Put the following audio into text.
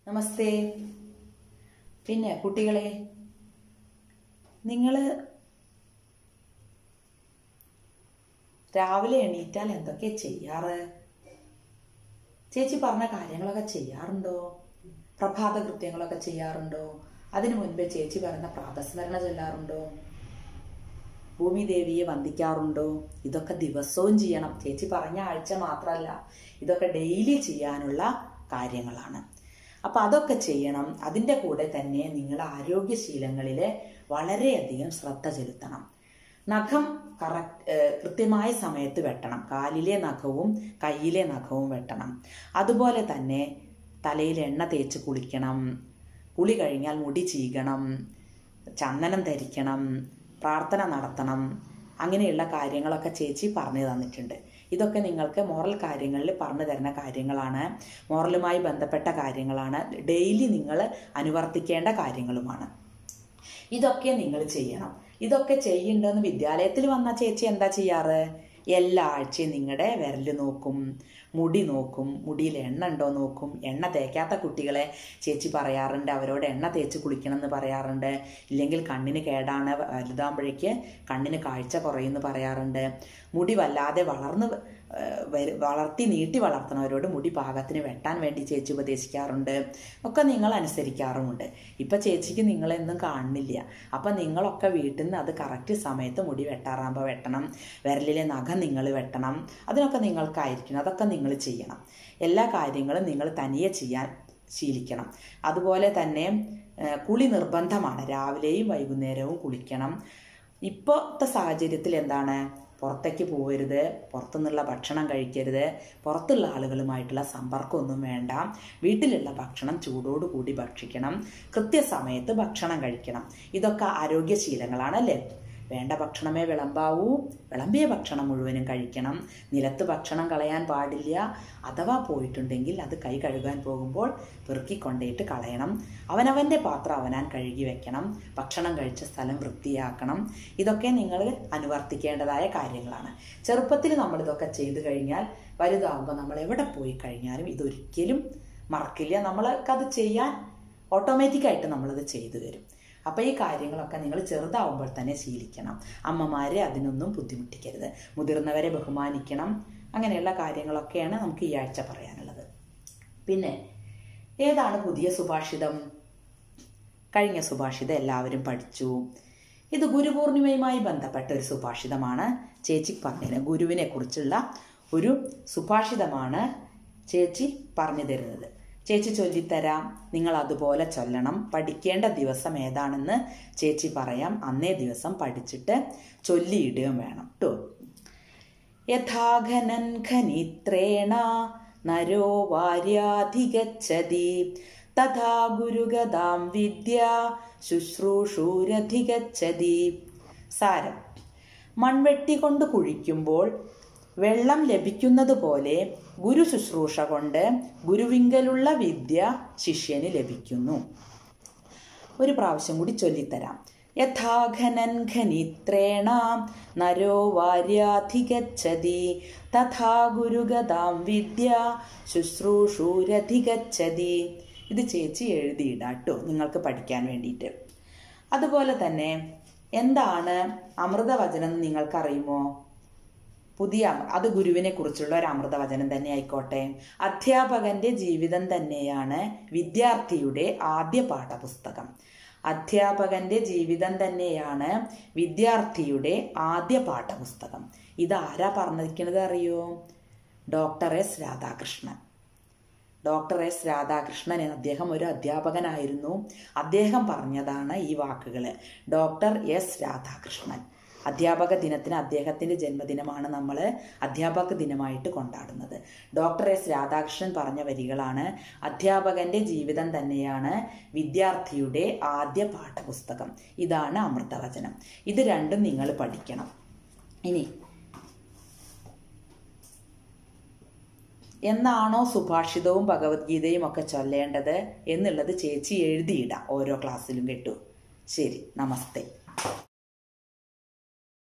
നമസ്തേ. പിന്നെ കുട്ടികളെ, നിങ്ങൾ രാവിലെ എണീറ്റാൽ എന്തൊക്കെ ചെയ്യാറ്? ചേച്ചി പറഞ്ഞ കാര്യങ്ങളൊക്കെ ചെയ്യാറുണ്ടോ? പ്രഭാത കൃത്യങ്ങളൊക്കെ ചെയ്യാറുണ്ടോ? അതിനു മുൻപേ ചേച്ചി പറയുന്ന പ്രാതസ്മരണ ചൊല്ലാറുണ്ടോ? ഭൂമിദേവിയെ വന്ദിക്കാറുണ്ടോ? ഇതൊക്കെ ദിവസവും ചെയ്യണം. ചേച്ചി പറഞ്ഞ ആഴ്ച മാത്രമല്ല, ഇതൊക്കെ ഡെയിലി ചെയ്യാനുള്ള കാര്യങ്ങളാണ്. അപ്പം അതൊക്കെ ചെയ്യണം. അതിൻ്റെ കൂടെ തന്നെ നിങ്ങൾ ആരോഗ്യശീലങ്ങളിൽ വളരെയധികം ശ്രദ്ധ ചെലുത്തണം. നഖം കൃത്യമായ സമയത്ത് വെട്ടണം. കാലിലെ നഖവും കയ്യിലെ നഖവും വെട്ടണം. അതുപോലെ തന്നെ തലയിൽ എണ്ണ തേച്ച് കുളിക്കണം. കുളി കഴിഞ്ഞാൽ മുടി ചീകണം, ചന്ദനം ധരിക്കണം, പ്രാർത്ഥന നടത്തണം. അങ്ങനെയുള്ള കാര്യങ്ങളൊക്കെ ചേച്ചി പറഞ്ഞു തന്നിട്ടുണ്ട്. ഇതൊക്കെ നിങ്ങൾക്ക് മോറൽ കാര്യങ്ങളിൽ പറഞ്ഞു തരുന്ന കാര്യങ്ങളാണ്. മോറലുമായി ബന്ധപ്പെട്ട കാര്യങ്ങളാണ്. ഡെയിലി നിങ്ങൾ അനുവർത്തിക്കേണ്ട കാര്യങ്ങളുമാണ്. ഇതൊക്കെ നിങ്ങൾ ചെയ്യണം. ഇതൊക്കെ ചെയ്യണ്ടെന്ന് വിദ്യാലയത്തിൽ വന്ന ചേച്ചി എന്താ ചെയ്യാറ്? എല്ലാ ആഴ്ചയും നിങ്ങളുടെ വിരൽ നോക്കും, മുടി നോക്കും, മുടിയിൽ എണ്ണ ഉണ്ടോ നോക്കും. എണ്ണ തേക്കാത്ത കുട്ടികളെ ചേച്ചി പറയാറുണ്ട്, അവരോട് എണ്ണ തേച്ച് കുളിക്കണം എന്ന് പറയാറുണ്ട്. ഇല്ലെങ്കിൽ കണ്ണിന് കേടാണ്, വലുതാകുമ്പോഴേക്ക് കണ്ണിന് കാഴ്ച കുറയുമെന്ന് പറയാറുണ്ട്. മുടി വല്ലാതെ വളർത്തി നീട്ടി വളർത്തുന്നവരോട് മുടി പാകത്തിന് വെട്ടാൻ വേണ്ടി ചേച്ചി ഉപദേശിക്കാറുണ്ട്. ഒക്കെ നിങ്ങൾ അനുസരിക്കാറുമുണ്ട്. ഇപ്പം ചേച്ചിക്ക് നിങ്ങളെന്നും കാണുന്നില്ല. അപ്പം നിങ്ങളൊക്കെ വീട്ടിൽ നിന്ന് അത് കറക്റ്റ് സമയത്ത് മുടി വെട്ടാറാകുമ്പോൾ വെട്ടണം. വിരലിലെ നഖം നിങ്ങൾ വെട്ടണം. അതിനൊക്കെ നിങ്ങൾക്കായിരിക്കണം. അതൊക്കെ നിങ്ങൾ ചെയ്യണം. എല്ലാ കാര്യങ്ങളും നിങ്ങൾ തനിയെ ചെയ്യാൻ ശീലിക്കണം. അതുപോലെ തന്നെ കുളി നിർബന്ധമാണ്. രാവിലെയും വൈകുന്നേരവും കുളിക്കണം. ഇപ്പോഴത്തെ സാഹചര്യത്തിൽ എന്താണ്? പുറത്തേക്ക് പോകരുത്, പുറത്തുനിന്നുള്ള ഭക്ഷണം കഴിക്കരുത്, പുറത്തുള്ള ആളുകളുമായിട്ടുള്ള സമ്പർക്കമൊന്നും വേണ്ട. വീട്ടിലുള്ള ഭക്ഷണം ചൂടോടുകൂടി ഭക്ഷിക്കണം. കൃത്യസമയത്ത് ഭക്ഷണം കഴിക്കണം. ഇതൊക്കെ ആരോഗ്യശീലങ്ങളാണല്ലേ? വേണ്ട ഭക്ഷണമേ വിളമ്പാവൂ. വിളമ്പിയ ഭക്ഷണം മുഴുവനും കഴിക്കണം. നിലത്ത് ഭക്ഷണം കളയാൻ പാടില്ല. അഥവാ പോയിട്ടുണ്ടെങ്കിൽ അത് കൈ കഴുകാൻ പോകുമ്പോൾ പെറുക്കിക്കൊണ്ടേട്ട് കളയണം. അവനവൻ്റെ പാത്രം അവനാൻ കഴുകി വെക്കണം. ഭക്ഷണം കഴിച്ച സ്ഥലം വൃത്തിയാക്കണം. ഇതൊക്കെ നിങ്ങൾ അനുവർത്തിക്കേണ്ടതായ കാര്യങ്ങളാണ്. ചെറുപ്പത്തിൽ നമ്മളിതൊക്കെ ചെയ്തു കഴിഞ്ഞാൽ വലുതാകുമ്പോൾ നമ്മൾ എവിടെ പോയി കഴിഞ്ഞാലും ഇതൊരിക്കലും മറക്കില്ല. നമ്മൾക്കത് ചെയ്യാൻ ഓട്ടോമാറ്റിക്കായിട്ട് നമ്മളത് ചെയ്തു വരും. അപ്പോൾ ഈ കാര്യങ്ങളൊക്കെ നിങ്ങൾ ചെറുതാവുമ്പോൾ തന്നെ ശീലിക്കണം. അമ്മമാരെ അതിനൊന്നും ബുദ്ധിമുട്ടിക്കരുത്. മുതിർന്നവരെ ബഹുമാനിക്കണം. അങ്ങനെയുള്ള കാര്യങ്ങളൊക്കെയാണ് നമുക്ക് ഈ ആഴ്ച പറയാനുള്ളത്. പിന്നെ ഏതാണ് പുതിയ സുഭാഷിതം? കഴിഞ്ഞ സുഭാഷിതം എല്ലാവരും പഠിച്ചു. ഇത് ഗുരുപൂർണിമയുമായി ബന്ധപ്പെട്ട ഒരു സുഭാഷിതമാണ്. ചേച്ചി പറഞ്ഞത് ഗുരുവിനെ കുറിച്ചുള്ള ഒരു സുഭാഷിതമാണ് ചേച്ചി പറഞ്ഞു തരുന്നത്. ചേച്ചി ചൊല്ലിത്തരാം. നിങ്ങൾ അതുപോലെ ചൊല്ലണം. പഠിക്കേണ്ട ദിവസം ഏതാണെന്ന് ചേച്ചി പറയാം. അന്നേ ദിവസം പഠിച്ചിട്ട് ചൊല്ലിയിടുകയും വേണം കേട്ടോ. യഥാഘനൻ ഖനിത്രേണ നരോ വാര്യാധിഗച്ഛതി തഥാ ഗുരുഗതാം വിദ്യ ശുശ്രൂഷൂരധിഗച്ഛതി. സാരം: മൺവെട്ടി കൊണ്ട് കുഴിക്കുമ്പോൾ വെള്ളം ലഭിക്കുന്നത് പോലെ ഗുരു ശുശ്രൂഷ കൊണ്ട് ഗുരുവിങ്കലുള്ള വിദ്യ ശിഷ്യന് ലഭിക്കുന്നു. ഒരു പ്രാവശ്യം കൂടി ചൊല്ലിത്തരാം. യഥാഘനൻ ഖനിത്രേണ നരോ വാര്യാധിഗച്ഛതി തഥാ ഗുരുഗതാം വിദ്യ ശുശ്രൂഷൂരധിഗച്ഛതി. ഇത് ചേച്ചി എഴുതിയിടാട്ടോ നിങ്ങൾക്ക് പഠിക്കാൻ വേണ്ടിയിട്ട്. അതുപോലെ തന്നെ എന്താണ് അമൃതവചനം എന്ന് നിങ്ങൾക്കറിയുമോ? അത് ഗുരുവിനെ കുറിച്ചുള്ള ഒരു അമൃതവചനം തന്നെ ആയിക്കോട്ടെ. അധ്യാപകന്റെ ജീവിതം തന്നെയാണ് വിദ്യാർത്ഥിയുടെ ആദ്യ പാഠപുസ്തകം. അധ്യാപകന്റെ ജീവിതം തന്നെയാണ് വിദ്യാർത്ഥിയുടെ ആദ്യ പാഠപുസ്തകം. ഇതാരാ പറഞ്ഞിരിക്കുന്നത് അറിയോ? Doctor S Radhakrishnan. Doctor S Radhakrishnan അദ്ദേഹം ഒരു അധ്യാപകനായിരുന്നു. അദ്ദേഹം പറഞ്ഞതാണ് ഈ വാക്കുകൾ. Doctor S Radhakrishnan. അധ്യാപക ദിനത്തിന് അദ്ദേഹത്തിൻ്റെ ജന്മദിനമാണ് നമ്മൾ അധ്യാപക ദിനമായിട്ട് കൊണ്ടാടുന്നത്. ഡോക്ടർ എസ് രാധാകൃഷ്ണൻ പറഞ്ഞ വരികളാണ്: അധ്യാപകന്റെ ജീവിതം തന്നെയാണ് വിദ്യാർത്ഥിയുടെ ആദ്യ പാഠപുസ്തകം. ഇതാണ് അമൃതവചനം. ഇത് രണ്ടും നിങ്ങൾ പഠിക്കണം. ഇനി എന്നാണോ സുഭാഷിതവും ഭഗവത്ഗീതയും ഒക്കെ ചൊല്ലേണ്ടത് എന്നുള്ളത് ചേച്ചി എഴുതിയിടാം ഓരോ ക്ലാസ്സിലും കേട്ടു. ശരി, നമസ്തേ.